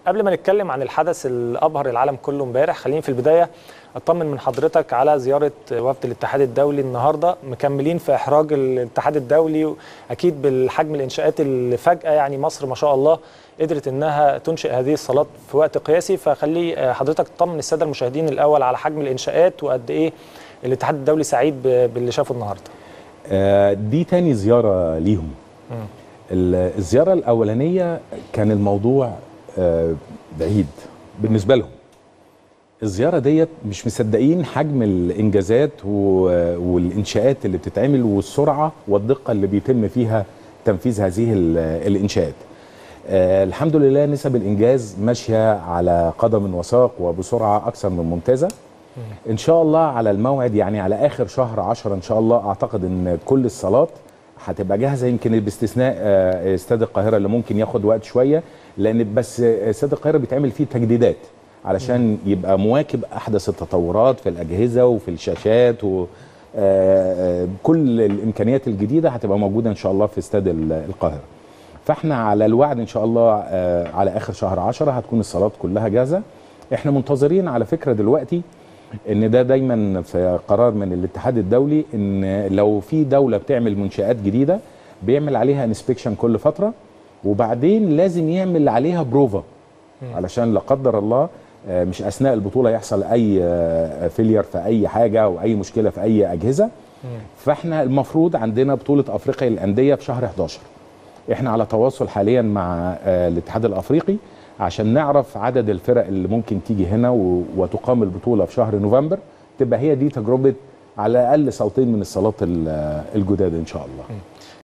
قبل ما نتكلم عن الحدث اللي ابهر العالم كله امبارح، خليني في البدايه اطمن من حضرتك على زياره وفد الاتحاد الدولي النهارده. مكملين في احراج الاتحاد الدولي، اكيد بالحجم الانشاءات اللي فجاه يعني مصر ما شاء الله قدرت انها تنشئ هذه الصالات في وقت قياسي. فخلي حضرتك تطمن الساده المشاهدين الاول على حجم الانشاءات وقد ايه الاتحاد الدولي سعيد باللي شافه النهارده. دي تاني زياره ليهم. الزياره الاولانيه كان الموضوع بعيد بالنسبه لهم. الزياره ديت مش مصدقين حجم الانجازات والانشاءات اللي بتتعمل والسرعه والدقه اللي بيتم فيها تنفيذ هذه الانشاءات. الحمد لله نسب الانجاز ماشيه على قدم وساق وبسرعه اكثر من ممتازه. ان شاء الله على الموعد، يعني على اخر شهر 10 ان شاء الله، اعتقد ان كل الصالات هتبقى جاهزه، يمكن باستثناء استاد القاهره اللي ممكن ياخد وقت شويه، لان بس استاد القاهره بيتعمل فيه تجديدات علشان يبقى مواكب احدث التطورات في الاجهزه وفي الشاشات، وكل الامكانيات الجديده هتبقى موجوده ان شاء الله في استاد القاهره. فاحنا على الوعد ان شاء الله على اخر شهر 10 هتكون الصالات كلها جاهزه. احنا منتظرين على فكره دلوقتي ان ده دايما في قرار من الاتحاد الدولي، ان لو في دوله بتعمل منشآت جديده بيعمل عليها انسبكشن كل فتره، وبعدين لازم يعمل عليها بروفا علشان لا قدر الله مش اثناء البطوله يحصل اي فيلير في اي حاجه او اي مشكله في اي اجهزه. فاحنا المفروض عندنا بطوله افريقيا للانديه في شهر 11. احنا على تواصل حاليا مع الاتحاد الافريقي عشان نعرف عدد الفرق اللي ممكن تيجي هنا وتقام البطوله في شهر نوفمبر، تبقى هي دي تجربه على الاقل صالتين من الصالات الجداد ان شاء الله.